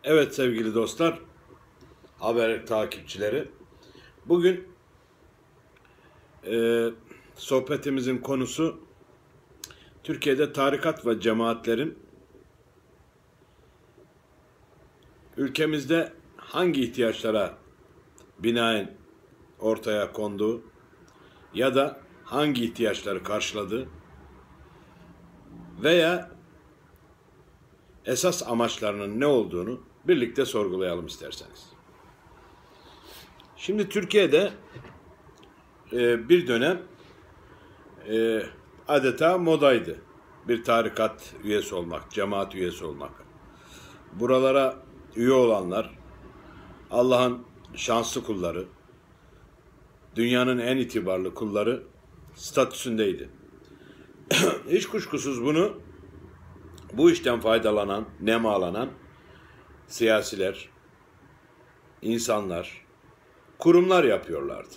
Evet sevgili dostlar, haber takipçileri. Bugün sohbetimizin konusu Türkiye'de tarikat ve cemaatlerin ülkemizde hangi ihtiyaçlara binaen ortaya konduğu ya da hangi ihtiyaçları karşıladığı veya esas amaçlarının ne olduğunu birlikte sorgulayalım isterseniz. Şimdi Türkiye'de bir dönem adeta modaydı bir tarikat üyesi olmak, cemaat üyesi olmak. Buralara üye olanlar Allah'ın şanslı kulları, dünyanın en itibarlı kulları statüsündeydi. Hiç kuşkusuz bunu bu işten faydalanan, nemalanan siyasiler, insanlar, kurumlar yapıyorlardı.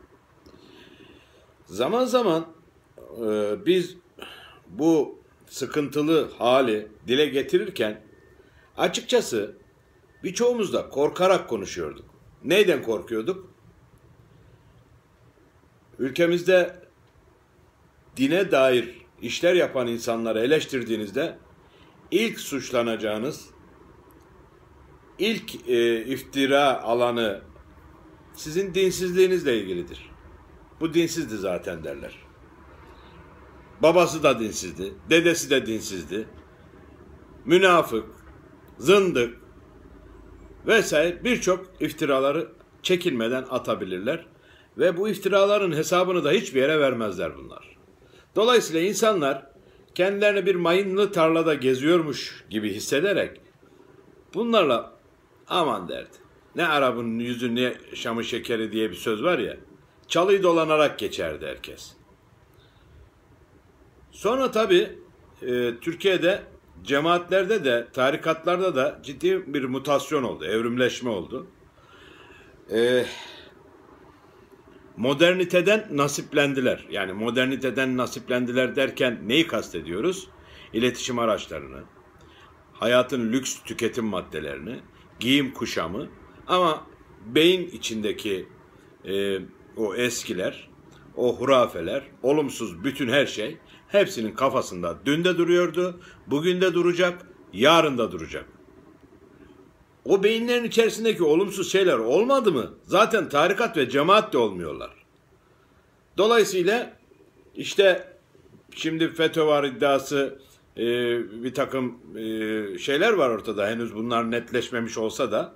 Zaman zaman biz bu sıkıntılı hali dile getirirken açıkçası birçoğumuz da korkarak konuşuyorduk. Neyden korkuyorduk? Ülkemizde dine dair işler yapan insanları eleştirdiğinizde ilk suçlanacağınız, ilk iftira alanı sizin dinsizliğinizle ilgilidir. Bu dinsizdi zaten derler. Babası da dinsizdi, dedesi de dinsizdi. Münafık, zındık vesaire birçok iftiraları çekinmeden atabilirler. Ve bu iftiraların hesabını da hiçbir yere vermezler bunlar. Dolayısıyla insanlar kendilerini bir mayınlı tarlada geziyormuş gibi hissederek bunlarla aman derdi. Ne Arap'ın yüzü ne Şam'ın şekeri diye bir söz var ya, çalıyı dolanarak geçerdi herkes. Sonra tabii Türkiye'de cemaatlerde de tarikatlarda da ciddi bir mutasyon oldu, evrimleşme oldu. Moderniteden nasiplendiler. Yani moderniteden nasiplendiler derken neyi kastediyoruz? İletişim araçlarını, hayatın lüks tüketim maddelerini, giyim kuşamı ama beyin içindeki o eskiler, o hurafeler, olumsuz bütün her şey hepsinin kafasında dün de duruyordu, bugün de duracak, yarın da duracak. O beyinlerin içerisindeki olumsuz şeyler olmadı mı zaten tarikat ve cemaat de olmuyorlar. Dolayısıyla işte şimdi FETÖ var iddiası, bir takım şeyler var ortada. Henüz bunlar netleşmemiş olsa da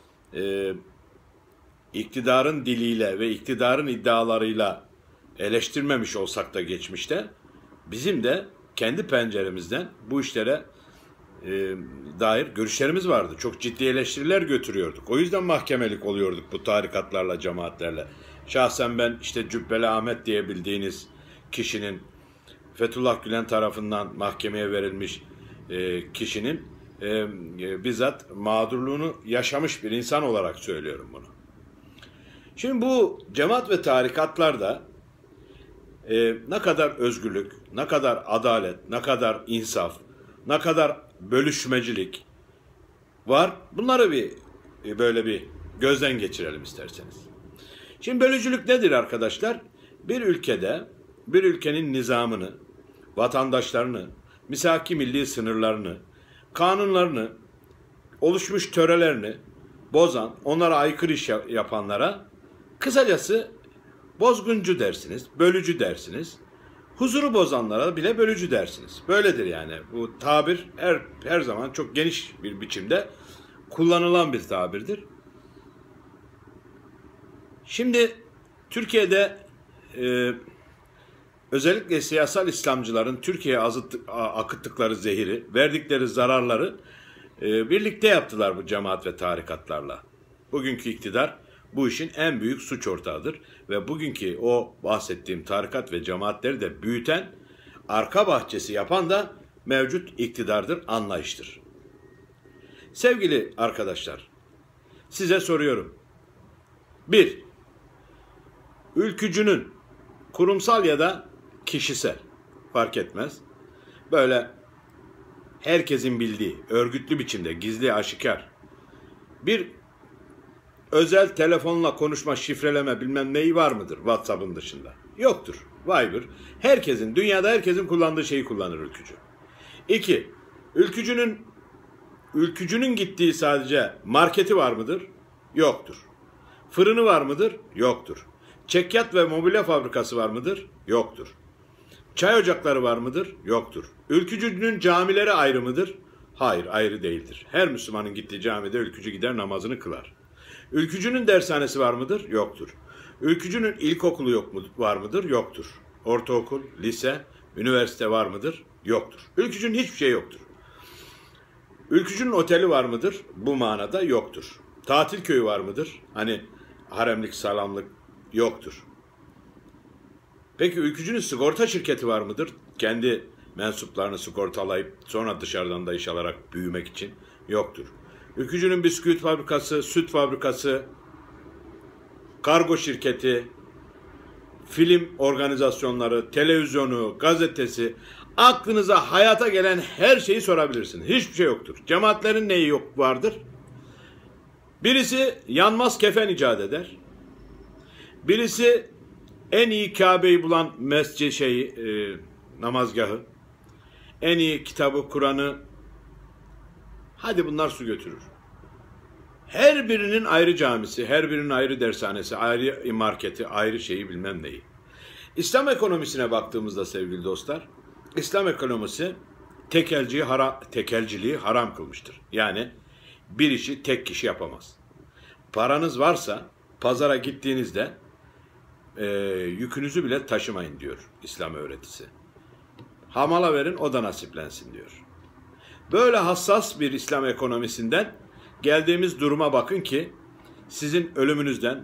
iktidarın diliyle ve iktidarın iddialarıyla eleştirmemiş olsak da geçmişte bizim de kendi penceremizden bu işlere dair görüşlerimiz vardı. Çok ciddi eleştiriler götürüyorduk. O yüzden mahkemelik oluyorduk bu tarikatlarla, cemaatlerle. Şahsen ben işte Cübbeli Ahmet diye bildiğiniz kişinin Fethullah Gülen tarafından mahkemeye verilmiş kişinin bizzat mağdurluğunu yaşamış bir insan olarak söylüyorum bunu. Şimdi bu cemaat ve tarikatlarda ne kadar özgürlük, ne kadar adalet, ne kadar insaf, ne kadar bölüşmecilik var. Bunları böyle bir gözden geçirelim isterseniz. Şimdi bölücülük nedir arkadaşlar? Bir ülkede, bir ülkenin nizamını, vatandaşlarını, misaki milli sınırlarını, kanunlarını, oluşmuş törelerini bozan, onlara aykırı iş yapanlara kısacası bozguncu dersiniz, bölücü dersiniz. Huzuru bozanlara bile bölücü dersiniz. Böyledir yani. Bu tabir her zaman çok geniş bir biçimde kullanılan bir tabirdir. Şimdi Türkiye'de özellikle siyasal İslamcıların Türkiye'ye akıttıkları zehiri, verdikleri zararları birlikte yaptılar bu cemaat ve tarikatlarla. Bugünkü iktidar bu işin en büyük suç ortağıdır ve bugünkü o bahsettiğim tarikat ve cemaatleri de büyüten, arka bahçesi yapan da mevcut iktidardır, anlayıştır. Sevgili arkadaşlar, size soruyorum. 1. Ülkücünün kurumsal ya da kişisel, fark etmez, böyle herkesin bildiği, örgütlü biçimde, gizli aşikar bir özel telefonla konuşma, şifreleme bilmem neyi var mıdır WhatsApp'ın dışında? Yoktur. Viber. Dünyada herkesin kullandığı şeyi kullanır ülkücü. 2. Ülkücünün gittiği sadece marketi var mıdır? Yoktur. Fırını var mıdır? Yoktur. Çekyat ve mobilya fabrikası var mıdır? Yoktur. Çay ocakları var mıdır? Yoktur. Ülkücünün camileri ayrı mıdır? Hayır, ayrı değildir. Her Müslümanın gittiği camide ülkücü gider namazını kılar. Ülkücünün dershanesi var mıdır? Yoktur. Ülkücünün ilkokulu var mıdır? Yoktur. Ortaokul, lise, üniversite var mıdır? Yoktur. Ülkücünün hiçbir şey yoktur. Ülkücünün oteli var mıdır? Bu manada yoktur. Tatil köyü var mıdır? Hani haremlik, salamlık yoktur. Peki ülkücünün sigorta şirketi var mıdır? Kendi mensuplarını sigortalayıp sonra dışarıdan da iş alarak büyümek için yoktur. Ülkücünün bisküvit fabrikası, süt fabrikası, kargo şirketi, film organizasyonları, televizyonu, gazetesi, aklınıza hayata gelen her şeyi sorabilirsiniz. Hiçbir şey yoktur. Cemaatlerin neyi yok vardır? Birisi yanmaz kefen icat eder. Birisi en iyi Kabe'yi bulan namazgahı, en iyi kitabı, Kur'an'ı, hadi bunlar su götürür. Her birinin ayrı camisi, her birinin ayrı dershanesi, ayrı marketi, ayrı şeyi bilmem neyi. İslam ekonomisine baktığımızda sevgili dostlar, İslam ekonomisi tekelciliği haram kılmıştır. Yani bir işi tek kişi yapamaz. Paranız varsa pazara gittiğinizde yükünüzü bile taşımayın diyor İslam öğretisi. Hamala verin, o da nasiplensin diyor. Böyle hassas bir İslam ekonomisinden geldiğimiz duruma bakın ki sizin ölümünüzden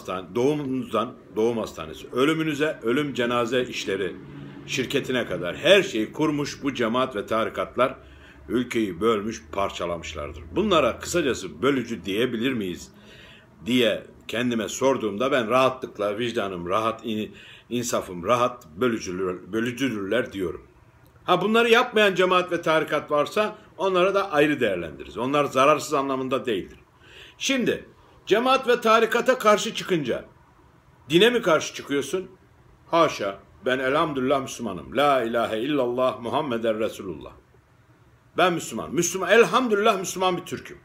doğum hastanesi, ölümünüze ölüm cenaze işleri şirketine kadar her şeyi kurmuş bu cemaat ve tarikatlar ülkeyi bölmüş, parçalamışlardır. Bunlara kısacası bölücü diyebilir miyiz diye kendime sorduğumda ben rahatlıkla vicdanım rahat, insafım rahat, bölücüdürler diyorum. Ha bunları yapmayan cemaat ve tarikat varsa onlara da ayrı değerlendiririz. Onlar zararsız anlamında değildir. Şimdi cemaat ve tarikata karşı çıkınca dine mi karşı çıkıyorsun? Haşa, ben elhamdülillah Müslümanım. La ilahe illallah Muhammeden Resulullah. Ben Müslüman. Elhamdülillah Müslüman bir Türk'üm.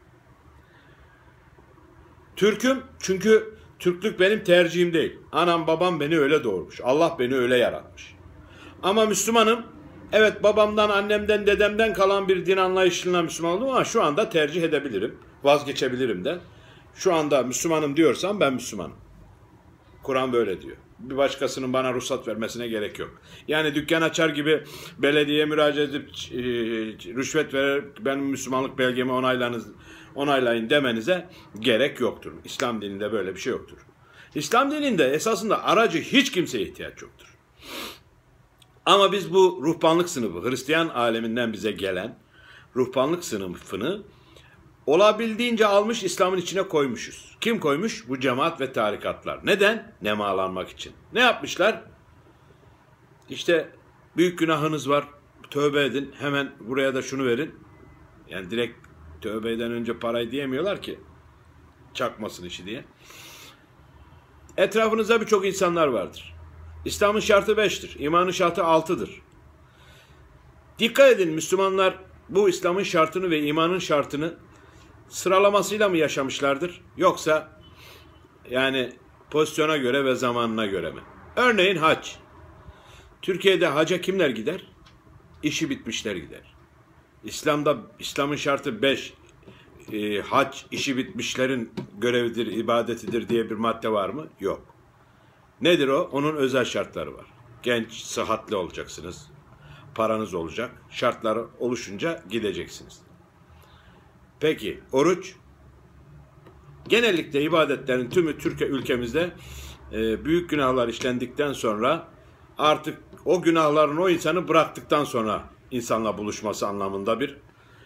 Türk'üm çünkü Türklük benim tercihim değil. Anam babam beni öyle doğurmuş. Allah beni öyle yaratmış. Ama Müslümanım. Evet, babamdan, annemden, dedemden kalan bir din anlayışıyla Müslüman oldum ama şu anda tercih edebilirim. Vazgeçebilirim de. Şu anda Müslümanım diyorsam ben Müslümanım. Kur'an böyle diyor. Bir başkasının bana ruhsat vermesine gerek yok. Yani dükkan açar gibi belediyeye müracaat edip rüşvet verir, benim Müslümanlık belgemi onaylayın demenize gerek yoktur. İslam dininde böyle bir şey yoktur. İslam dininde esasında aracı hiç kimseye ihtiyaç yoktur. Ama biz bu ruhbanlık sınıfı, Hristiyan aleminden bize gelen ruhbanlık sınıfını olabildiğince almış İslam'ın içine koymuşuz. Kim koymuş? Bu cemaat ve tarikatlar. Neden? Nemalanmak için. Ne yapmışlar? İşte büyük günahınız var, tövbe edin, hemen buraya da şunu verin. Yani direkt tövbeden önce parayı diyemiyorlar ki. Çakmasın işi diye. Etrafınızda birçok insanlar vardır. İslam'ın şartı 5'tir. İmanın şartı 6'dır. Dikkat edin, Müslümanlar bu İslam'ın şartını ve imanın şartını sıralamasıyla mı yaşamışlardır? Yoksa yani pozisyona göre ve zamanına göre mi? Örneğin hac. Türkiye'de haca kimler gider? İşi bitmişler gider. İslam'ın şartı 5. Hac işi bitmişlerin görevidir, ibadetidir diye bir madde var mı? Yok. Nedir o? Onun özel şartları var. Genç, sıhhatli olacaksınız. Paranız olacak. Şartları oluşunca gideceksiniz. Peki oruç? Genellikle ibadetlerin tümü Türkiye ülkemizde büyük günahlar işlendikten sonra artık o günahların o insanı bıraktıktan sonra insanla buluşması anlamında bir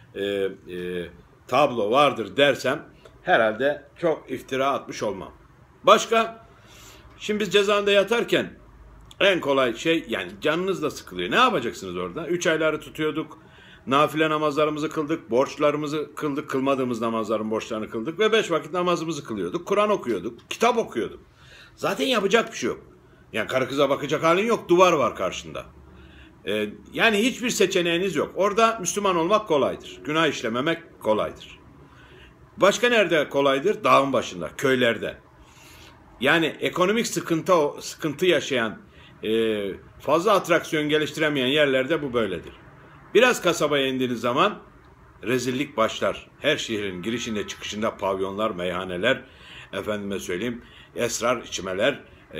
tablo vardır dersem herhalde çok iftira atmış olmam. Başka? Şimdi biz cezaevinde yatarken en kolay şey, yani canınız da sıkılıyor. Ne yapacaksınız orada? 3 ayları tutuyorduk. nafile namazlarımızı kıldık, borçlarımızı kıldık, kılmadığımız namazların borçlarını kıldık ve 5 vakit namazımızı kılıyorduk, Kur'an okuyorduk, kitap okuyorduk. Zaten yapacak bir şey yok. Yani karı kıza bakacak halin yok, duvar var karşında. Yani hiçbir seçeneğiniz yok. Orada Müslüman olmak kolaydır. Günah işlememek kolaydır. Başka nerede kolaydır? Dağın başında, köylerde. Yani ekonomik sıkıntı yaşayan, fazla atraksiyon geliştiremeyen yerlerde bu böyledir. Biraz kasabaya indiğiniz zaman rezillik başlar. Her şehrin girişinde çıkışında pavyonlar, meyhaneler, efendime söyleyeyim, esrar içmeler,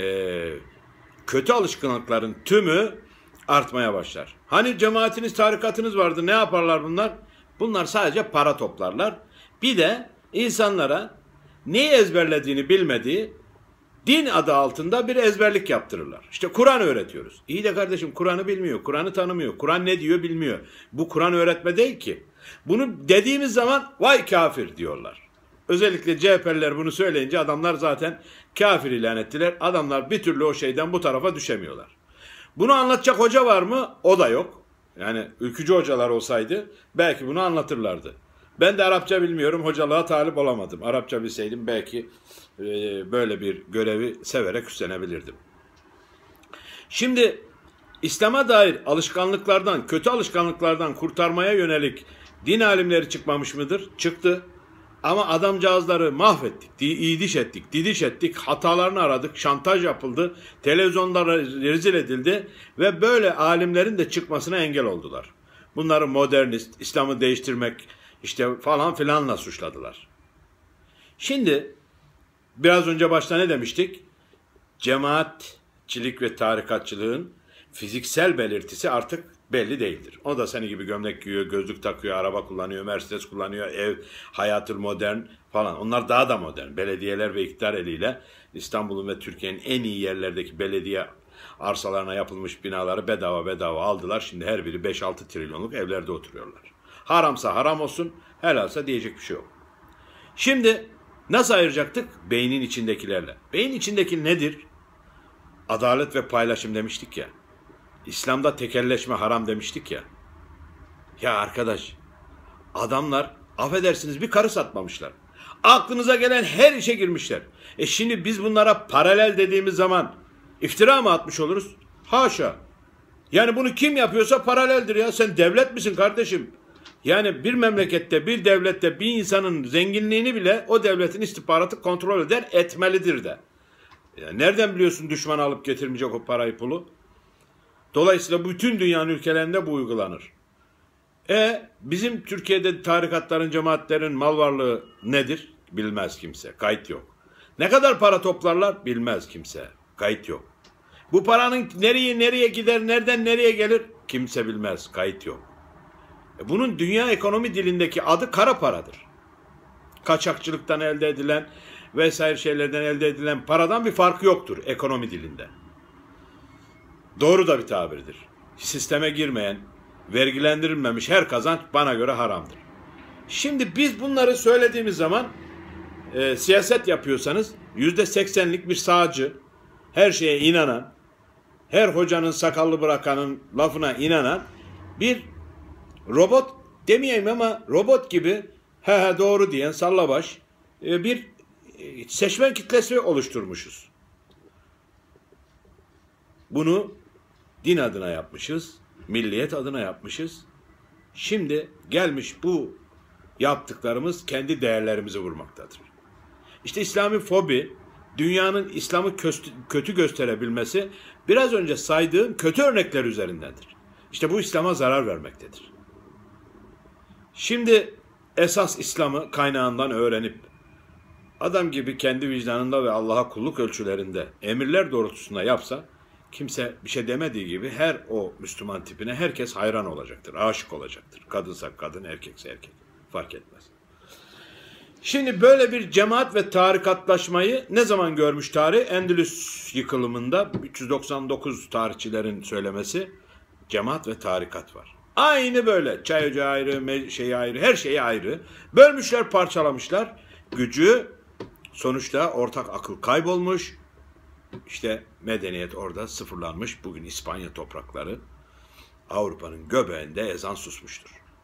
kötü alışkanlıkların tümü artmaya başlar. Hani cemaatiniz, tarikatınız vardı, ne yaparlar bunlar? Bunlar sadece para toplarlar. Bir de insanlara neyi ezberlediğini bilmediği din adı altında bir ezberlik yaptırırlar. İşte Kur'an öğretiyoruz. İyi de kardeşim Kur'an'ı bilmiyor, Kur'an'ı tanımıyor, Kur'an ne diyor bilmiyor. Bu Kur'an öğretme değil ki. Bunu dediğimiz zaman vay kafir diyorlar. Özellikle CHP'liler bunu söyleyince adamlar zaten kafir ilan ettiler. Adamlar bir türlü o şeyden bu tarafa düşemiyorlar. Bunu anlatacak hoca var mı? O da yok. Yani ülkücü hocalar olsaydı belki bunu anlatırlardı. Ben de Arapça bilmiyorum, hocalığa talip olamadım. Arapça bilseydim belki böyle bir görevi severek üstlenebilirdim. Şimdi İslam'a dair alışkanlıklardan, kötü alışkanlıklardan kurtarmaya yönelik din alimleri çıkmamış mıdır? Çıktı. Ama adamcağızları mahvettik, iyiliş ettik, didiş ettik, hatalarını aradık, şantaj yapıldı, televizyonlara rezil edildi ve böyle alimlerin de çıkmasına engel oldular. Bunları modernist, İslam'ı değiştirmek işte falan filanla suçladılar. Şimdi biraz önce başta ne demiştik? Cemaatçilik ve tarikatçılığın fiziksel belirtisi artık belli değildir. O da senin gibi gömlek giyiyor, gözlük takıyor, araba kullanıyor, Mercedes kullanıyor, ev, hayatı modern falan. Onlar daha da modern. Belediyeler ve iktidar eliyle İstanbul'un ve Türkiye'nin en iyi yerlerdeki belediye arsalarına yapılmış binaları bedava aldılar. Şimdi her biri 5-6 trilyonluk evlerde oturuyorlar. Haramsa haram olsun, helalsa diyecek bir şey yok. Şimdi nasıl ayıracaktık? Beynin içindekilerle. Beyin içindeki nedir? Adalet ve paylaşım demiştik ya. İslam'da tekelleşme haram demiştik ya. Ya arkadaş, adamlar affedersiniz bir karı satmamışlar. Aklınıza gelen her işe girmişler. Şimdi biz bunlara paralel dediğimiz zaman iftira mı atmış oluruz? Haşa. Yani bunu kim yapıyorsa paraleldir ya. Sen devlet misin kardeşim? Yani bir memlekette, bir devlette bir insanın zenginliğini bile o devletin istihbaratı kontrol eder, etmelidir de. Yani nereden biliyorsun düşman alıp getirmeyecek o parayı pulu? Dolayısıyla bütün dünyanın ülkelerinde bu uygulanır. Bizim Türkiye'de tarikatların, cemaatlerin mal varlığı nedir? Bilmez kimse. Kayıt yok. Ne kadar para toplarlar? Bilmez kimse. Kayıt yok. Bu paranın nereye gider, nereden nereye gelir? Kimse bilmez. Kayıt yok. Bunun dünya ekonomi dilindeki adı kara paradır. Kaçakçılıktan elde edilen vesaire şeylerden elde edilen paradan bir farkı yoktur ekonomi dilinde. Doğru da bir tabirdir. Sisteme girmeyen, vergilendirilmemiş her kazanç bana göre haramdır. Şimdi biz bunları söylediğimiz zaman siyaset yapıyorsanız %80'lik bir sağcı, her şeye inanan, her hocanın sakallı bırakanın lafına inanan bir robot demeyeyim ama robot gibi he doğru diyen sallabaş bir seçmen kitlesi oluşturmuşuz. Bunu din adına yapmışız, milliyet adına yapmışız. Şimdi gelmiş bu yaptıklarımız kendi değerlerimizi vurmaktadır. İşte İslami fobi, dünyanın İslam'ı kötü gösterebilmesi biraz önce saydığım kötü örnekler üzerindendir. İşte bu İslam'a zarar vermektedir. Şimdi esas İslam'ı kaynağından öğrenip adam gibi kendi vicdanında ve Allah'a kulluk ölçülerinde emirler doğrultusunda yapsa kimse bir şey demediği gibi her o Müslüman tipine herkes hayran olacaktır, aşık olacaktır. Kadınsa kadın, erkekse erkek fark etmez. Şimdi böyle bir cemaat ve tarikatlaşmayı ne zaman görmüş tarih? Endülüs yıkılımında 399 tarihçilerin söylemesi cemaat ve tarikat var. Aynı böyle çay ocağı ayrı, şey ayrı, her şeyi ayrı. Bölmüşler, parçalamışlar. Gücü sonuçta ortak akıl kaybolmuş. İşte medeniyet orada sıfırlanmış. Bugün İspanya toprakları Avrupa'nın göbeğinde ezan susmuştur.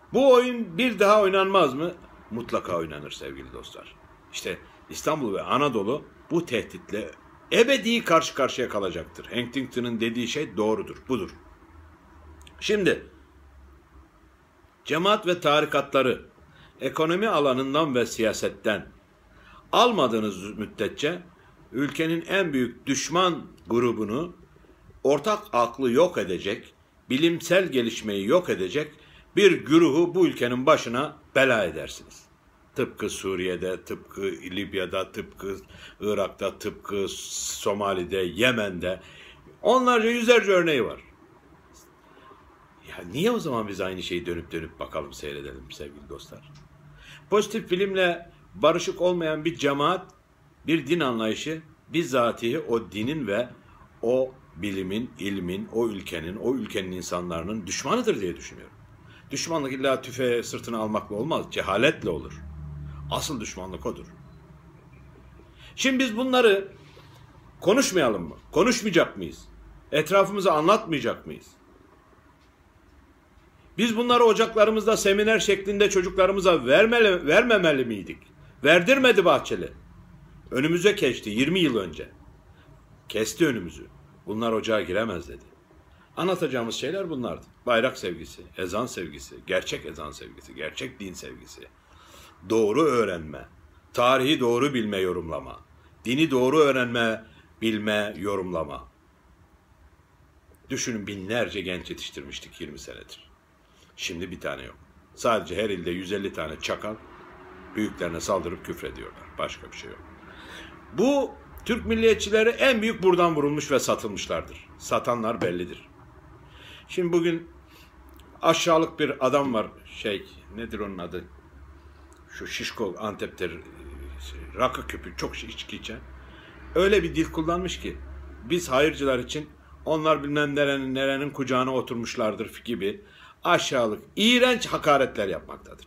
Bu oyun bir daha oynanmaz mı? Mutlaka oynanır sevgili dostlar. İşte İstanbul ve Anadolu bu tehditle ebedi karşı karşıya kalacaktır. Huntington'ın dediği şey doğrudur, budur. Şimdi cemaat ve tarikatları ekonomi alanından ve siyasetten almadığınız müddetçe ülkenin en büyük düşman grubunu ortak aklı yok edecek, bilimsel gelişmeyi yok edecek bir güruhu bu ülkenin başına bela edersiniz. Tıpkı Suriye'de, tıpkı Libya'da, tıpkı Irak'ta, tıpkı Somali'de, Yemen'de onlarca yüzlerce örneği var. Ya niye o zaman biz aynı şeyi dönüp dönüp bakalım, seyredelim sevgili dostlar? Pozitif bilimle barışık olmayan bir cemaat, bir din anlayışı bizzatihi o dinin ve o bilimin, ilmin, o ülkenin insanların düşmanıdır diye düşünüyorum. Düşmanlık illa tüfeğe sırtına almakla olmaz, cehaletle olur. Asıl düşmanlık odur. Şimdi biz bunları konuşmayalım mı? Konuşmayacak mıyız? Etrafımıza anlatmayacak mıyız? Biz bunları ocaklarımızda seminer şeklinde çocuklarımıza vermemeli miydik? Verdirmedi Bahçeli. Önümüze geçti 20 yıl önce. Kesti önümüzü. Bunlar ocağa giremez dedi. Anlatacağımız şeyler bunlardı. Bayrak sevgisi, ezan sevgisi, gerçek ezan sevgisi, gerçek din sevgisi. Doğru öğrenme, tarihi doğru bilme, yorumlama. Dini doğru öğrenme, bilme, yorumlama. Düşünün, binlerce genç yetiştirmiştik 20 senedir. Şimdi bir tane yok. Sadece her ilde 150 tane çakal büyüklerine saldırıp küfrediyorlar. Başka bir şey yok. Bu Türk milliyetçileri en büyük buradan vurulmuş ve satılmışlardır. Satanlar bellidir. Şimdi bugün aşağılık bir adam var. Nedir onun adı? Şu şişko Antep'te rakı küpü çok içki içen. Öyle bir dil kullanmış ki biz hayırcılar için onlar bilmem nerenin kucağına oturmuşlardır gibi aşağılık, iğrenç hakaretler yapmaktadır.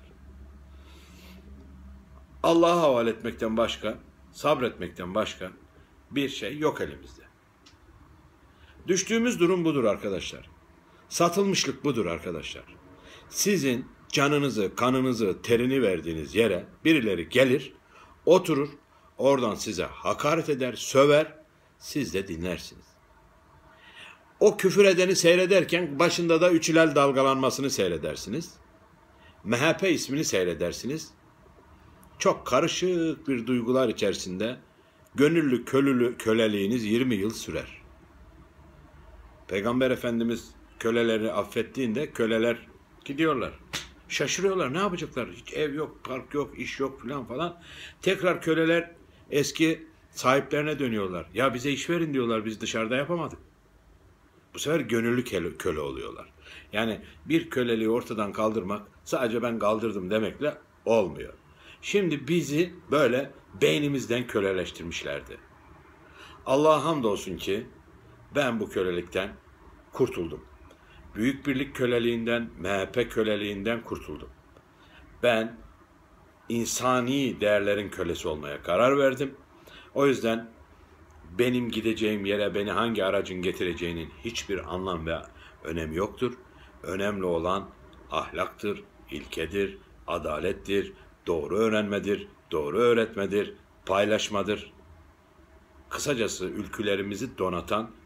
Allah'a havale etmekten başka, sabretmekten başka bir şey yok elimizde. Düştüğümüz durum budur arkadaşlar. Satılmışlık budur arkadaşlar. Sizin canınızı, kanınızı, terini verdiğiniz yere birileri gelir, oturur, oradan size hakaret eder, söver, siz de dinlersiniz. O küfür edeni seyrederken başında da Üç Hilal dalgalanmasını seyredersiniz. MHP ismini seyredersiniz. Çok karışık bir duygular içerisinde gönüllü köleliğiniz 20 yıl sürer. Peygamber Efendimiz köleleri affettiğinde köleler gidiyorlar. Şaşırıyorlar, ne yapacaklar? Hiç ev yok, park yok, iş yok falan. Tekrar köleler eski sahiplerine dönüyorlar. Ya bize iş verin diyorlar, biz dışarıda yapamadık. Bu sefer gönüllü köle oluyorlar. Yani bir köleliği ortadan kaldırmak sadece ben kaldırdım demekle olmuyor. Şimdi bizi böyle beynimizden köleleştirmişlerdi. Allah'a hamdolsun ki ben bu kölelikten kurtuldum. Büyük Birlik köleliğinden, MHP köleliğinden kurtuldum. Ben insani değerlerin kölesi olmaya karar verdim. O yüzden benim gideceğim yere beni hangi aracın getireceğinin hiçbir anlam ve önemi yoktur. Önemli olan ahlaktır, ilkedir, adalettir, doğru öğrenmedir, doğru öğretmedir, paylaşmadır. Kısacası ülkülerimizi donatan